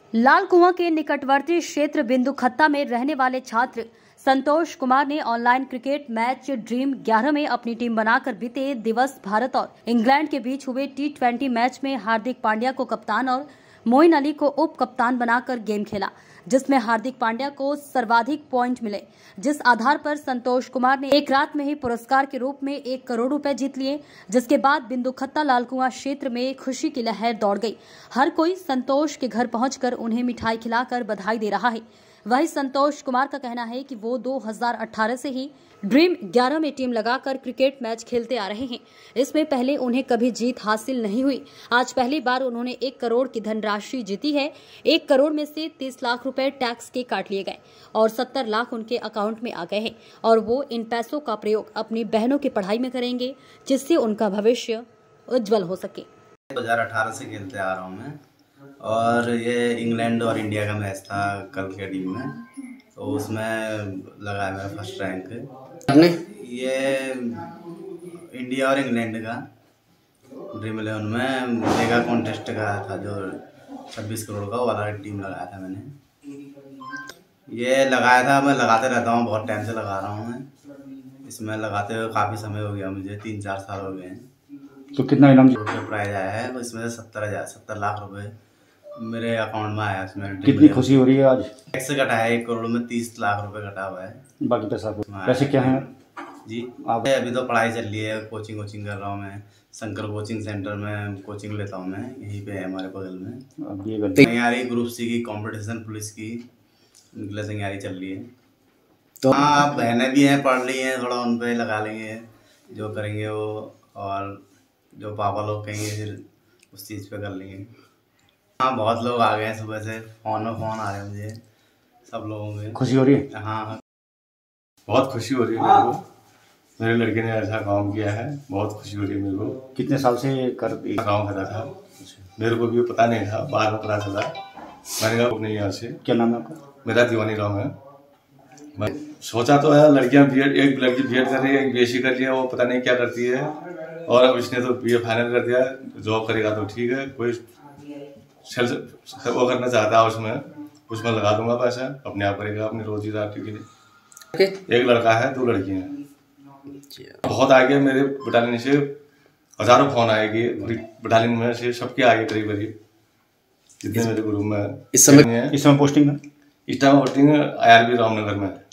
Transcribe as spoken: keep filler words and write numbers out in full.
लाल कुआं के निकटवर्ती क्षेत्र बिंदुखत्ता में रहने वाले छात्र संतोष कुमार ने ऑनलाइन क्रिकेट मैच ड्रीम ग्यारह में अपनी टीम बनाकर बीते दिवस भारत और इंग्लैंड के बीच हुए टी ट्वेंटी मैच में हार्दिक पांड्या को कप्तान और मोइन अली को उप कप्तान बनाकर गेम खेला, जिसमें हार्दिक पांड्या को सर्वाधिक पॉइंट मिले, जिस आधार पर संतोष कुमार ने एक रात में ही पुरस्कार के रूप में एक करोड़ रुपए जीत लिए। जिसके बाद बिंदुखत्ता लालकुआं क्षेत्र में खुशी की लहर दौड़ गई। हर कोई संतोष के घर पहुंचकर उन्हें मिठाई खिलाकर बधाई दे रहा है। वही संतोष कुमार का कहना है कि वो दो हज़ार अठारह से ही ड्रीम ग्यारह में टीम लगाकर क्रिकेट मैच खेलते आ रहे हैं। इसमें पहले उन्हें कभी जीत हासिल नहीं हुई। आज पहली बार उन्होंने एक करोड़ की धनराशि जीती है। एक करोड़ में से तीस लाख रुपए टैक्स के काट लिए गए और सत्तर लाख उनके अकाउंट में आ गए हैं और वो इन पैसों का प्रयोग अपनी बहनों की पढ़ाई में करेंगे, जिससे उनका भविष्य उज्जवल हो सके। दो हज़ार अठारह से खेलते आ रहा हूँ मैं, और ये इंग्लैंड और इंडिया का मैच था कल के टीम में, तो उसमें लगाया मेरा फर्स्ट रैंक। आपने ये इंडिया और इंग्लैंड का ड्रीम इलेवन में मेगा कॉन्टेस्ट का था, जो छब्बीस करोड़ का वाला टीम लगाया था मैंने। ये लगाया था, मैं लगाते रहता हूँ, बहुत टाइम से लगा रहा हूँ मैं। इसमें लगाते हुए काफ़ी समय हो गया मुझे, तीन चार साल हो गए हैं। तो कितना इनाम प्राइज आया है, इसमें से सत्तर हज़ार सत्तर लाख रुपए मेरे अकाउंट में आया। इसमें कितनी खुशी हो रही है आज? टैक्स कटा है, एक करोड़ में तीस लाख रुपए कटा हुआ है, बाकी पैसा पैसे क्या है जी? आप अभी तो पढ़ाई चल रही है, कोचिंग कोचिंग कर रहा हूँ मैं, शंकर कोचिंग सेंटर में कोचिंग लेता हूँ मैं, यहीं पे है हमारे बगल में। तैयारी ग्रुप सी की, कंपटीशन पुलिस की तैयारी चल रही है। तो हाँ, बहनें भी हैं, पढ़ रही हैं, थोड़ा उन पर लगा लेंगे जो करेंगे वो, और जो पापा लोग कहेंगे फिर उस चीज़ पे कर लेंगे। हाँ, बहुत लोग आ गए हैं सुबह से, फ़ोन में फ़ोन आ रहे हैं मुझे, सब लोगों में खुशी हो रही है। हाँ हाँ, बहुत खुशी हो रही है मेरे को, मेरे लड़के ने ऐसा काम किया है, बहुत खुशी हो रही है मेरे को। कितने साल से कर काम करता था, मेरे को भी पता नहीं था, बाद में पता चला। मैंने कहा नहीं, यहाँ से। क्या नाम है आपका? मेरा दीवानी राम है। मैं सोचा तो है, लड़कियाँ बी एड, एक लड़की बी एड कर रही है, एक बी एस सी कर रही है, वो पता नहीं क्या करती है, और अब इसने तो बी ए फाइनल कर दिया। जॉब करेगा तो ठीक है, कोई सेल्स वो करना चाहता है उसमें, उसमें लगा दूंगा पैसा, अपने आप करेगा अपनी रोजी रोटी के लिए। एक लड़का है, दो लड़कियां हैं। बहुत आगे मेरे बटालियन से हजारों फोन आएगी, बटालियन में से सबके आगे करीब करीब जितने मेरे ग्रुप में। इस समय इस समय पोस्टिंग है, इस time posting I R B Ramnagar में।